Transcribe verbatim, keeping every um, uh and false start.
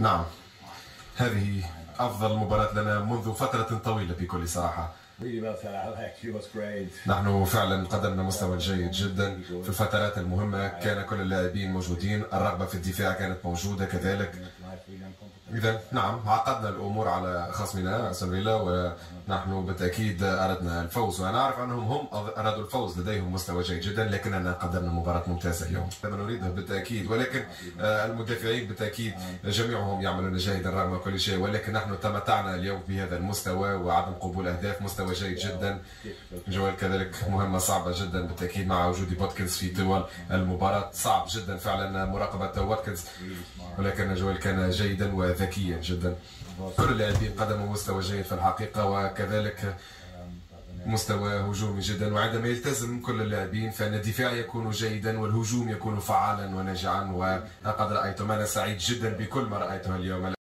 نعم، هذه أفضل مباراة لنا منذ فترة طويلة بكل صراحة. نحن فعلا قدمنا مستوى جيد جدا في الفترات المهمة، كان كل اللاعبين موجودين، الرغبة في الدفاع كانت موجودة كذلك. إذا نعم، عقدنا الأمور على خصمنا أستون فيلا، ونحن بالتأكيد أردنا الفوز، وأنا أعرف أنهم هم أرادوا الفوز، لديهم مستوى جيد جدا، لكننا قدمنا مباراة ممتازة اليوم كما نريده بالتأكيد. ولكن المدافعين بالتأكيد جميعهم يعملون جيدا رغم كل شيء، ولكن نحن تمتعنا اليوم بهذا المستوى وعدم قبول أهداف، مستوى جيد جدا. جوال كذلك مهمة صعبة جدا بالتأكيد مع وجود واتكنز في طوال المباراة، صعب جدا فعلا مراقبة واتكنز، ولكن جوال كان جيدا وذكيا جدا. كل اللاعبين قدموا مستوى جيد في الحقيقة، وكذلك مستوى هجومي جدا، وعندما يلتزم كل اللاعبين فإن الدفاع يكون جيدا والهجوم يكون فعالا وناجعا، ولقد رأيتم، أنا سعيد جدا بكل ما رأيته اليوم.